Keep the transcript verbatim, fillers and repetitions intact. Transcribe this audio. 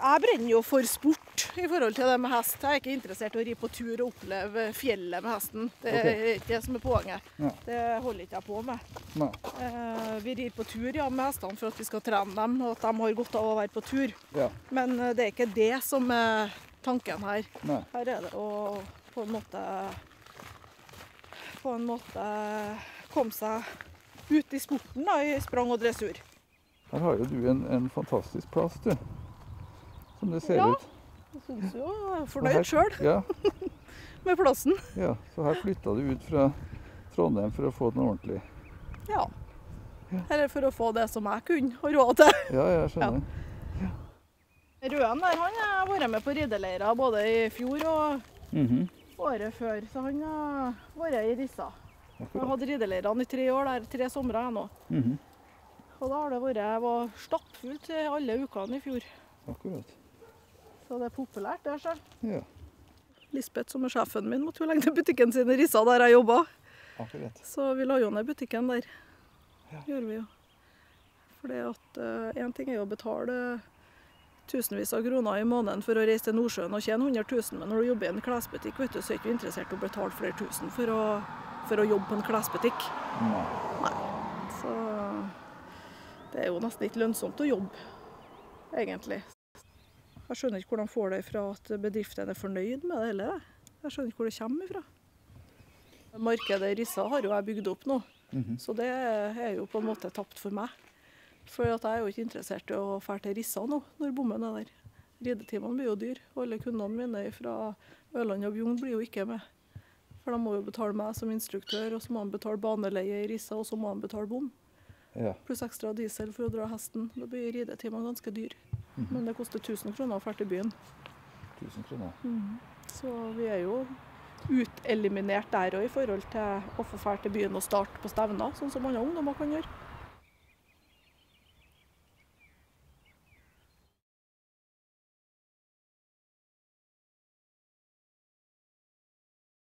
Jeg brenner jo for sport i forhold til det med hest. Jeg er ikke interessert i å ri på tur og oppleve fjellet med hesten. Det er Ok. ikke det som er poenget. Ja. Det holder ikke jeg på med. Nei. Eh, vi rir på tur ja, med hestene for at vi skal trene dem, og at de har godt av å være på tur. Ja. Men eh, det er ikke det som er tanken her. Nei. Her er det å på en måte på en måte komme seg ut i sporten da, i sprang og dressur. Her har jo du en, en fantastisk plass, du. Som det ser Ja. ut. Jeg synes jo jeg er Og fornøyd her- selv Ja, med plassen. ja, så her flytta du ut fra Trondheim for å få den ordentlig. Ja. Ja. Eller for å få det som jeg kunne ha råd til. Ja, jeg skjønner. Røden der, han har vært med på rideleirer både i fjor og Mhm. året før, så han har vært i Rissa. Jeg har Akkurat. hatt rideleirene i tre år, der, tre somre jeg nå. Mhm. Og da har det vært, jeg var stappfullt i alle ukene i fjor. Akkurat. Så det er populært der, så. Ja, Lisbeth, som er sjefen min, måtte jo legge ned butikken sin i Rissa der jeg jobbet. akkurat. Så vi la jo ned butikken der. Ja. Gjør vi jo. Fordi at uh, en ting er jo å betale tusenvis av kroner i måneden for å reise til Nordsjøen og tjene hundre tusen, men når du jobber i en klesbutikk, vet du, så er du ikke interessert i å betale flere tusen for å, for å jobbe på en klesbutikk. Nei. Så det er jo nesten ikke lønnsomt å jobbe, egentlig. Jeg skjønner ikke hvor de får det fra at bedriften er fornøyd med det heller. Jeg skjønner ikke hvor det kommer ifra. Markedet i Rissa har jo jeg bygd opp nå, Mhm. så det er jo på en måte tapt for meg. For at jeg er jo ikke interessert i å dra til Rissa nå, når bommen er der. Ridetimene blir jo dyr. Alle kundene mine fra Ørland og Bjugn blir jo ikke med. For de må jo betale meg som instruktør, og så må de betale baneleie i Rissa, og så må de betale bom. Ja. Pluss ekstra diesel for å dra hesten. Da blir ridetimene ganske dyr. Mhm. Men det koster tusen kroner å dra til byen. Tusen kroner. Så vi er jo uteliminert der òg i forhold til å få dra til byen og starte på stevner, sånn som andre ungdommer kan gjøre.